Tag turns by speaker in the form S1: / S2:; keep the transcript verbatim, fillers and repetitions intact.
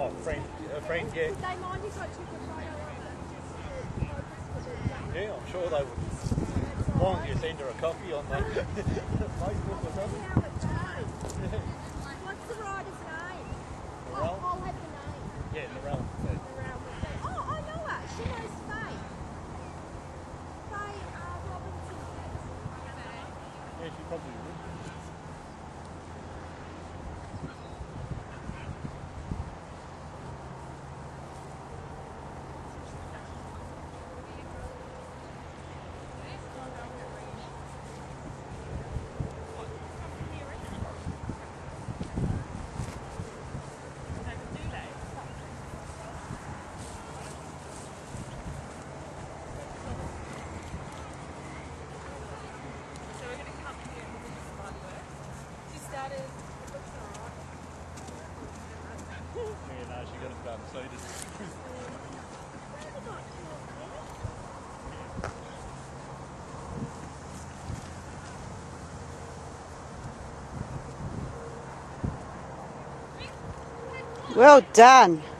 S1: Oh, friend, a friend, yeah.
S2: Would they mind if I took a photo of them?
S1: Yeah, I'm sure they would. As long as you send her a copy on the Facebook or something.
S2: How it goes. What's the rider's name? Oh,
S1: Narelle?
S2: I'll have the name.
S1: Yeah, Narelle. Yeah.
S2: Narelle would be. Oh, I know her. She knows Faye. Faye uh, Robinson.
S1: Yeah, she probably would. Yeah, no, she got it done. So did.
S3: Well done.